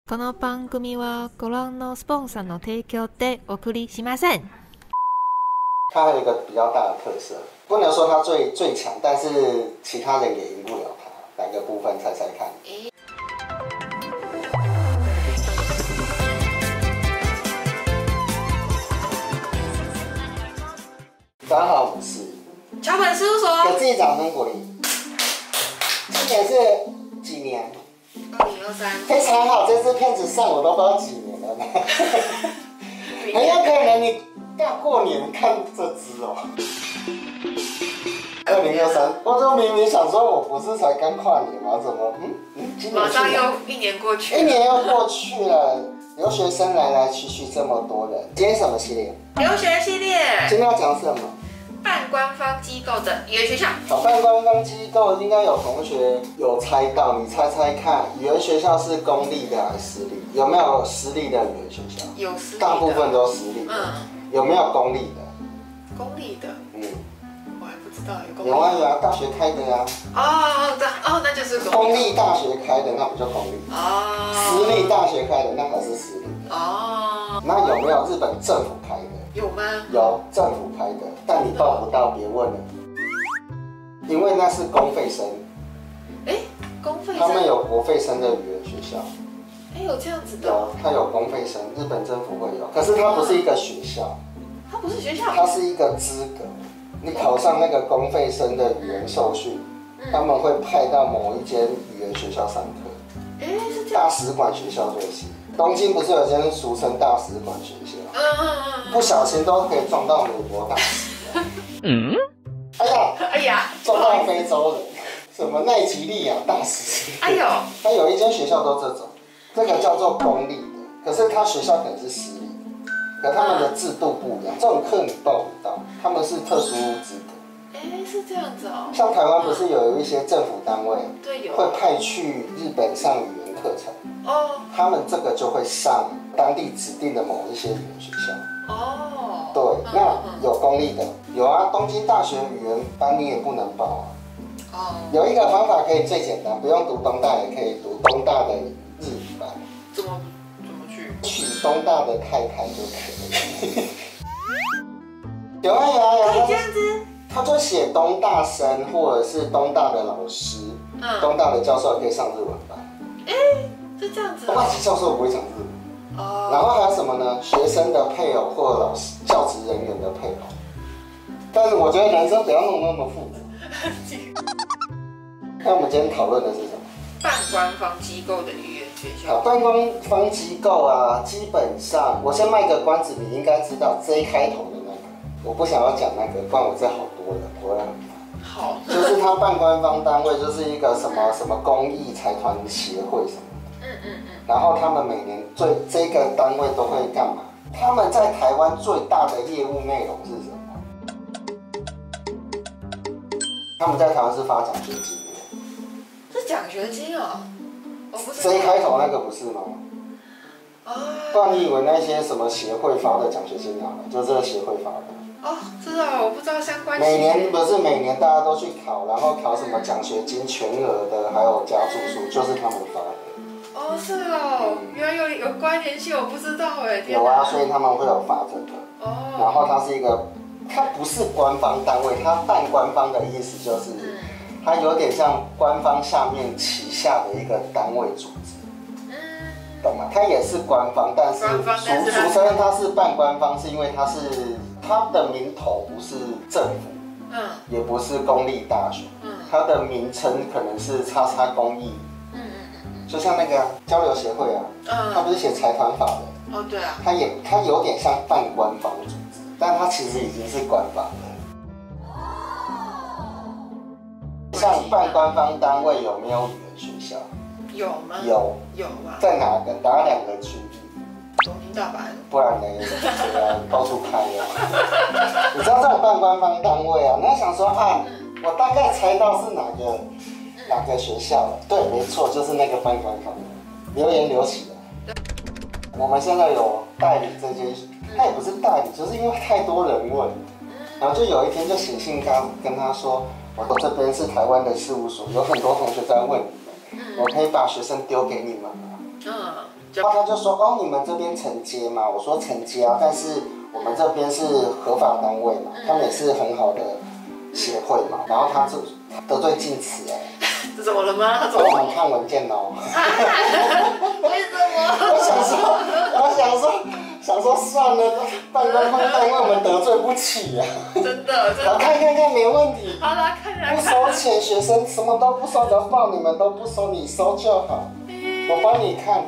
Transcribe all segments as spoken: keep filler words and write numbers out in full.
この番組はご覧のスポンサーの提供でお送りしません。 它还有一个比较大的特色，不能说它最最强，但是其他人也赢不了它。哪个部分猜猜看？大家好，我们是桥本事务所。 给自己掌声鼓励。今年是几年？ 二零二三。 非常好，这支片子上我都不知道几年了呢。很有可能你大过年看这支哦。二零二三，我就明明想说，我不是才刚跨年吗？怎么嗯嗯，今年马上又一年过去， 一年又过去了。留学生来来去去这么多人，今天什么系列？ 留学系列。 今天要讲什么？ 半官方机构的语言学校。 好，半官方机构应该有同学有猜到，你猜猜看，语言学校是公立的还是私立？有没有私立的语言学校？ 有私立的， 大部分都私立的。 嗯。 有没有公立的？ 公立的。嗯。我还不知道有公立的。 有啊有啊，大学开的呀、 啊。哦对哦，那就是公立。 公立大学开的那不叫公立。哦。私立大学开的那还是私立的。哦。那有没有日本政府开的？ 有吗？ 有，政府开的，但你报不到，别问了，因为那是公费生。 哎，公费生。 他们有国费生的语言学校。 哎，有这样子的。 有，它有公费生，日本政府会有，可是它不是一个学校。 它不是学校。它是一个资格。你考上那个公费生的语言受训，他们会派到某一间语言学校上课。 哎，是这样。 大使馆学校就是。东京不是有间俗称大使馆学校？嗯嗯嗯。不小心都可以撞到美国大使。嗯。哎呀，哎呀，撞到非洲人，什么奈及利亚大使。哎呦，它有一间学校都这种，这个叫做公立的，可是它学校可能是私立的，可他们的制度不一样，这种课你报不到，他们是特殊资格。 哎，是这样子哦。像台湾不是有一些政府单位， 对，有会派去日本上语言课程。哦，他们这个就会上当地指定的某一些语言学校。哦，对，那有公立的，有啊，东京大学语言班你也不能报啊。哦，有一个方法可以最简单，不用读东大也可以读东大的日语班。 怎么怎么去？ 取东大的太太就可以。有啊有啊有啊。 可以这样子。 他就写东大生或者是东大的老师，嗯，东大的教授也可以上日文班。 哎。是这样子、哦。 外籍教授不会讲日文。哦。然后还有什么呢？学生的配偶或者老师、教职人员的配偶。但是我觉得人生不要弄那么复杂。那我们今天讨论的是什么？ 半官方机构的语言学校。 好，半官方机构啊，基本上我先卖个关子，你应该知道 J 开头的那个。我不想要讲那个，不然我这好多人，我会很烦。好。就是它半官方单位，就是一个什么什么公益财团协会什么。嗯嗯嗯，然后他们每年最这个单位都会干嘛？他们在台湾最大的业务内容是什么？他们在台湾是发奖学金的。 是奖学金哦？我不是。 J 开头那个不是吗？啊。不然你以为那些什么协会发的奖学金哪来？就这个协会发的。 哦，知道，我不知道相关。 每年不是每年大家都去考，然后考什么奖学金全额的，还有加住宿，就是他们发的。 哦，是哦，嗯、原来有有关联性，我不知道哎。 有啊，所以他们会有发这个。哦。然后它是一个，它不是官方单位，它半官方的意思就是，嗯、它有点像官方下面旗下的一个单位组织。嗯。懂吗？它也是官方，但是俗俗称它是半官方，是因为它是它的名头不是政府，嗯，也不是公立大学，嗯，它的名称可能是叉叉公益。就像那个交流协会啊，嗯，他不是写财团法的， 哦对啊， 他也他有点像半官方组织，但他其实已经是官方了。像半官方单位有没有语言学校？ 有吗？ 有， 有啊。 在哪个？哪两个区域？ 东京、大阪。 不然呢？这个到处开啊。你知道这种半官方单位啊，你要想说啊，我大概猜到是哪个。哪个学校了？对，没错，就是那个半官方的。留言留起来。我们现在有代理这件事，他也不是代理，就是因为太多人问，然后就有一天就写信跟跟他说，我这边是台湾的事务所，有很多同学在问你们，我可以把学生丢给你们吗？嗯， 然后他就说哦，你们这边承接吗？我说承接啊，但是我们这边是合法单位嘛，他们也是很好的协会嘛。然后他就得罪进词哎， 这怎么了吗？他帮我们看文件哦。 为什么？ 我想说，我想说，想说算了，办官方单位我们得罪不起啊。 真的，真的。 好，看看看，没问题。 好啦，看起来不收钱，学生什么都不收，只要报你们都不收，你收就好，我帮你看。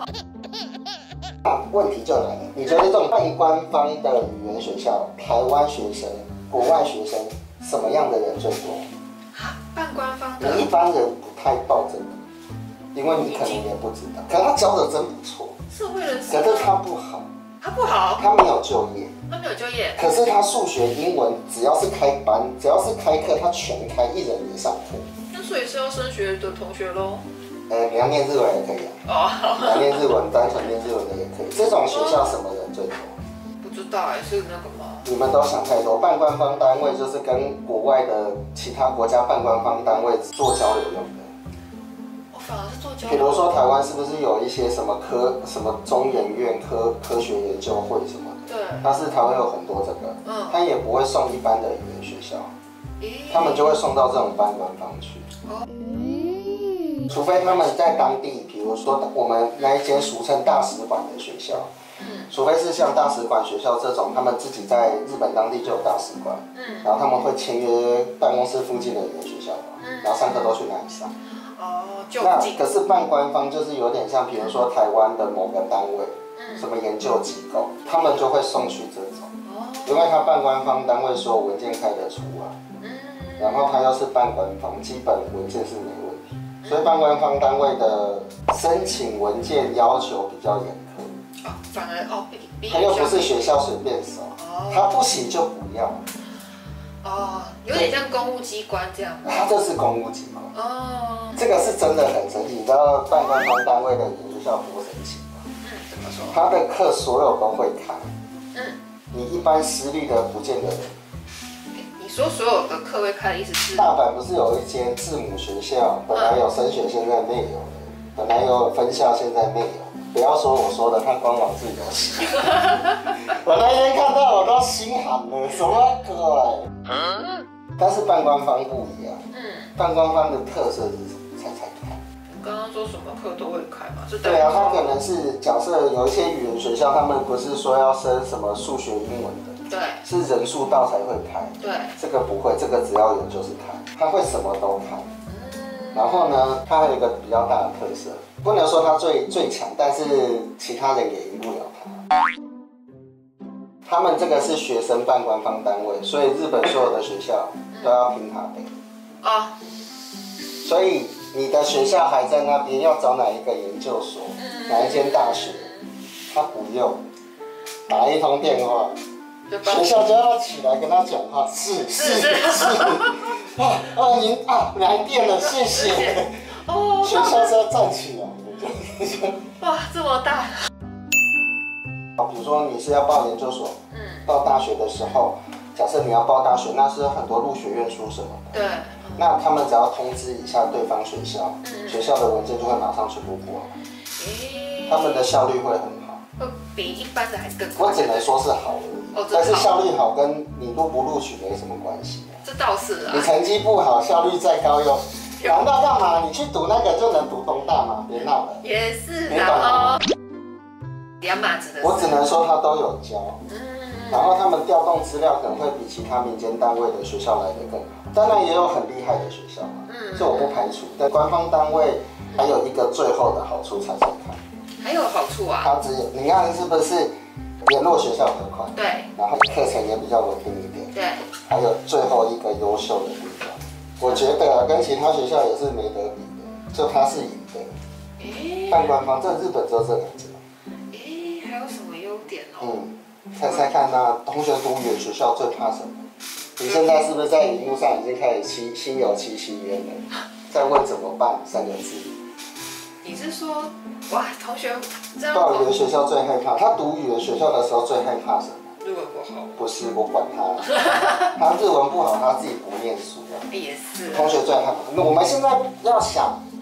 啊，问题就来了，你觉得这种半官方的语言学校，台湾学生、国外学生，什么样的人最多？ 啊，半官方的。 你一般人不太报这个，因为你可能也不知道。可是他教的真不错， 社会人士。 可是他不好， 他不好， 他没有就业， 他没有就业。 可是他数学、英文，只要是开班，只要是开课，他全开，一人一上课。 那所以是要升学的同学喽。 呃，你要念日文也可以啊。哦。你要念日文，单纯念日文的也可以。这种学校什么人最多？ 不知道哎，是那个吗？ 你们都想太多。半官方单位就是跟国外的其他国家半官方单位做交流用的。 我反而是做交流。 比如说台湾是不是有一些什么科什么中研院科科学研究会什么的？ 对。 但是台湾有很多这个，嗯，他也不会送一般的语言学校，他们就会送到这种半官方去。哦。除非他们在当地，比如说我们那一间俗称大使馆的学校，嗯，除非是像大使馆学校这种，他们自己在日本当地就有大使馆，嗯，然后他们会签约办公室附近的语言学校，嗯，然后上课都去那里上。哦，就那可是半官方就是有点像，比如说台湾的某个单位，嗯，什么研究机构，他们就会送去这种，哦，因为他半官方单位所有文件开得出啊，嗯，然后他又是半官方，基本文件是没问题。所以半官方单位的申请文件要求比较严苛， 哦，反而哦比比他又不是学校随便收，哦，他不行就不要， 哦，有点像公务机关这样， 他这是公务机关，哦，这个是真的很神奇，你知道半官方单位的语言学校多神奇吗？嗯，怎么说？他的课所有都会开，嗯，你一般私立的不见得。 你说所有的课会开的意思是？ 大阪不是有一间字母学校，本来有升学，现在没有了，本来有分校，现在没有。不要说我说的，他官网自己有写。我那天看到我都心寒了，什么鬼？但是半官方不一样，嗯，半官方的特色是什么？猜猜看。 你刚刚说什么课都会开吗？是对啊，他可能是假设有一些语言学校，他们不是说要升什么数学、英文的。 对， 是人数到才会开。 对， 这个不会，这个只要有就是开，他会什么都开。嗯，然后呢，他还有一个比较大的特色，不能说他最最强，但是其他人也赢不了他。他们这个是学生办官方单位，所以日本所有的学校都要拼他的。啊、嗯，所以你的学校还在那边，要找哪一个研究所，嗯、哪一间大学，他不用。打一通电话，学校就要起来跟他讲话，是是是，啊啊您啊来电了，谢谢。哦，学校是要站起来的， 哇，这么大。 比如说你是要报研究所，嗯，报大学的时候，假设你要报大学，那是有很多入学院书什么的，对，那他们只要通知一下对方学校，嗯、学校的文件就会马上全部过来，欸、他们的效率会很好。 会比一般的还更快。 我只能说是好而已，哦、但是效率好跟你录不录取没什么关系、啊。 这倒是啊。 你成绩不好，效率再高又难道干嘛？你去读那个就能读东大吗？别闹了。 也是啊。两码子的。 我只能说他都有教，嗯，然后他们调动资料可能会比其他民间单位的学校来得更好。当然也有很厉害的学校嘛，嗯，这我不排除。但官方单位还有一个最后的好处，猜猜看。 还有好处啊？ 它只有你看是不是联络学校比较快？ 对。 然后课程也比较稳定一点。 对。 还有最后一个优秀的地方，我觉得啊，跟其他学校也是没得比的，就它是赢的。欸、半官方，这日本只有这两家。 诶、欸，还有什么优点哦？ 嗯，猜猜看那同学读语言学校最怕什么？你现在是不是在荧幕上已经开始心心有戚戚焉了？在问怎么办三个字。 你是说，哇，同学这样？ 报语言学校最害怕，他读语言学校的时候最害怕什么？ 日文不好。 不是，我管他，他日文不好，他自己不念书啊。 也是。 同学最害怕。我们现在要想，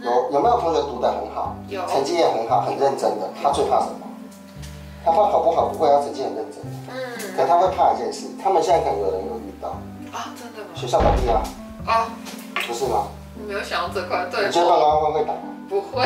有有没有同学读得很好？ 有， 成绩也很好，很认真的。他最怕什么？他怕考不好，不会，他成绩很认真。嗯。可他会怕一件事，他们现在可能有人有遇到。啊，真的吗？学校倒闭啊。啊。不是吗？ 我没有想到这块，对。 你觉得半官方会倒吗？ 不会。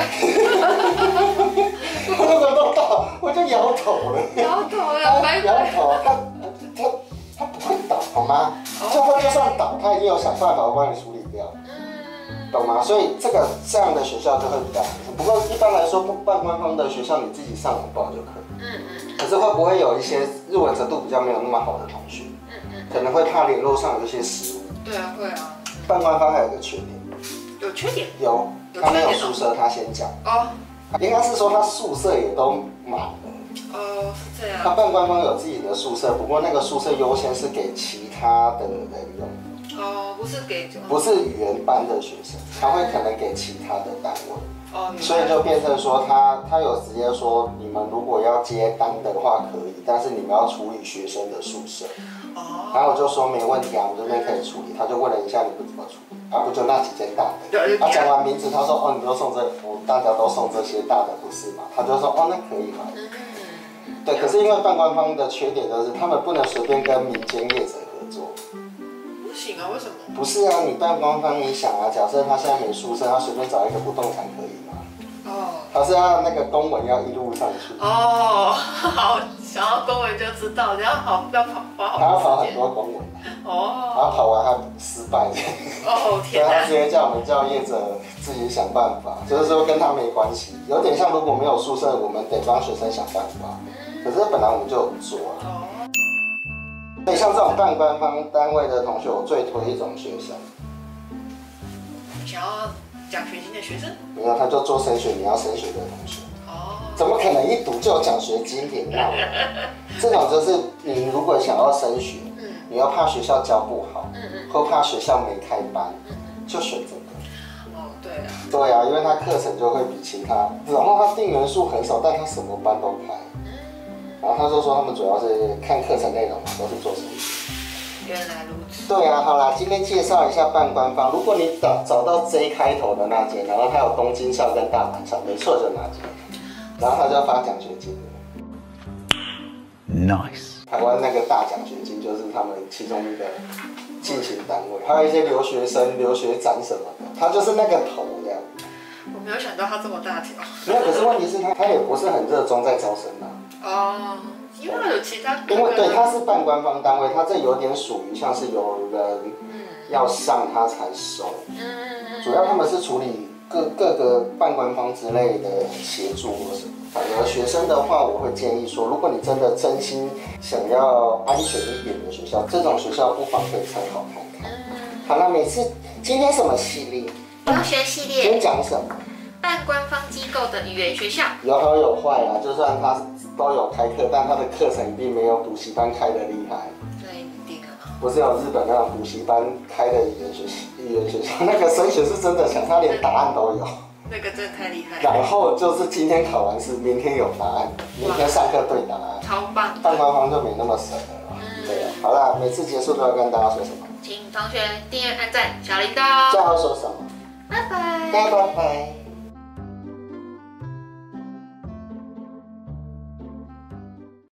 我如果都倒，我就摇头了。 摇头了，拜拜。 摇头，他他他不会倒，好吗？就他就算倒，他一定有想办法帮你处理掉。懂吗？所以这个这样的学校就会比较好。不过一般来说，半官方的学校你自己上网报就可以。嗯嗯。可是会不会有一些入围程度比较没有那么好的同学，嗯嗯，可能会怕联络上有一些失误。对啊，会啊。半官方还有一个缺点。有缺点？有。他没有宿舍，他先讲。哦。应该是说他宿舍也都满了。哦，是这样。他半官方有自己的宿舍，不过那个宿舍优先是给其他的人用。哦，不是给，不是原班的学生，他会可能给其他的单位，哦，所以就变成说他他有直接说，你们如果要接单的话可以，但是你们要处理学生的宿舍，哦，然后我就说没问题啊，我们这边可以处理，他就问了一下你们怎么处理，啊不就那几间大的，他讲完名字，他说哦你都送这，我大家都送这些大的不是嘛，他就说哦那可以嘛，对，可是因为半官方的缺点就是他们不能随便跟民间业者合作。不行啊，为什么？不是啊，你半官方，你想啊，假设他现在没宿舍，他随便找一个不动产可以吗？哦。他是要那个公文要一路上去。哦，好，想要公文就知道，然后好要跑跑好。他要跑很多公文。哦。然后跑完还失败。哦天。所以他直接叫我们叫业者自己想办法，就是说跟他没关系，有点像如果没有宿舍，我们得帮学生想办法。可是本来我们就有做啊。所以像这种半官方单位的同学，我最推一种学生，想要奖学金的学生，没有他就做升学，你要升学的同学。哦，怎么可能一读就有奖学金给到？这种就是你如果想要升学，嗯，你要怕学校教不好，嗯嗯，或怕学校没开班，嗯嗯，就选这个。哦，对啊，对啊，因为他课程就会比其他，然后他定员数很少，但他什么班都开。然后他就说他们主要是看课程内容嘛，都是做升学。原来如此。对啊，好啦，今天介绍一下半官方。如果你找找到 J 开头的那间，然后它有东京校跟大阪校，没错就那间，然后他就要发奖学金了。Nice。台湾那个大奖学金就是他们其中一个进行单位，还有一些留学生、留学展什么的，他就是那个头这样。我没有想到他这么大条。没有，可是问题是他他也不是很热衷在招生啊。哦，因为有其他，因为对，他是半官方单位，他这有点属于像是有人要上他才收，嗯，主要他们是处理各各个半官方之类的协助或什么。反而学生的话，我会建议说，如果你真的真心想要安全一点的学校，这种学校不妨可以参考看看。好了，每次今天什么系列？留学系列。今天讲什么？半官方机构的语言学校，有好有坏啊。就算他都有开课，但他的课程一定没有补习班开的厉害。这一定啊。不是有日本那种补习班开的语言学语言学校，那个升学是真的强，他连答案都有。那个真的太厉害。然后就是今天考完试，明天有答案，明天上课对答案，超棒。半官方就没那么神了。嗯，对啊。好啦，每次结束都要跟大家说什么？请同学订阅、按赞、小铃铛。最后说什么？拜拜。拜拜。